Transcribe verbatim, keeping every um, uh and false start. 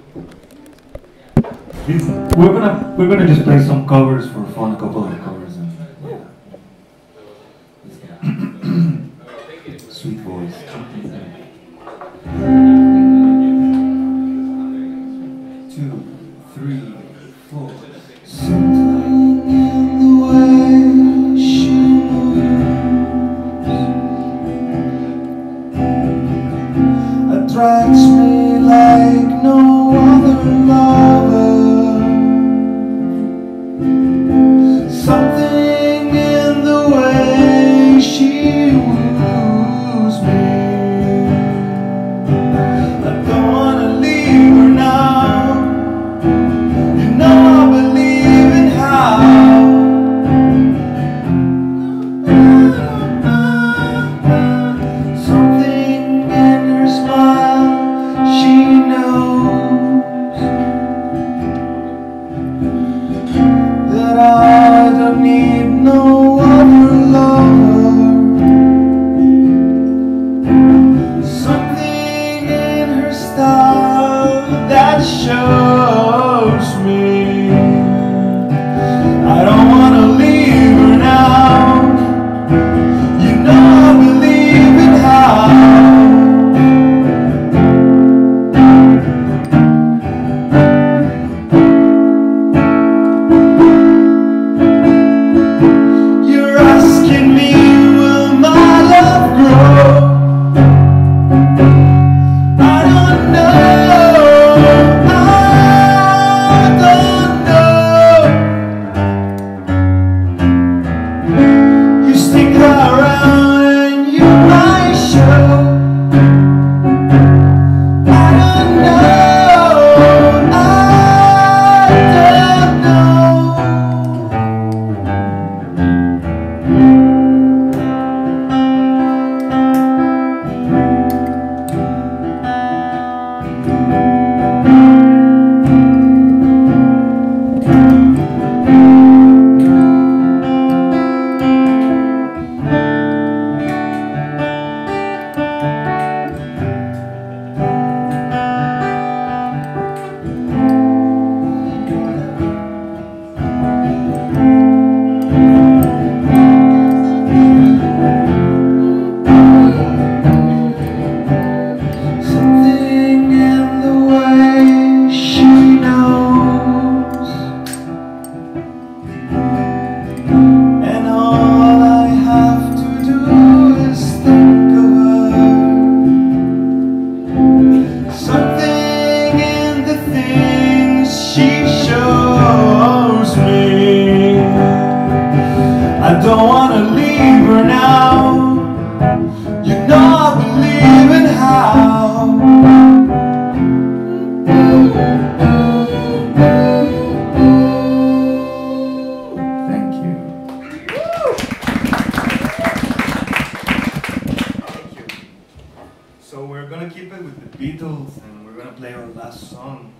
It's, we're gonna we're gonna just play some covers for fun, a couple of covers, and yeah. Sweet voice. Two, three, four. Something in the way she moves attracts me like no other lover. Something in the way she woos me. I don't wanna leave her now. You know I believe in how. Something in her smile, she knows that I don't need no other lover. Something in her style that shows me I don't wanna leave her now. You know I believe in how. You're asking me, will my love grow? I don't know, I don't know. You stick around and you might show. I don't know, I don't Something in the way she knows, and all I have to do is think of her. Something in the things she shows me. I don't wanna leave her now. You know I believe in how. Thank you. Thank you. So we're gonna keep it with the Beatles, and we're gonna play our last song.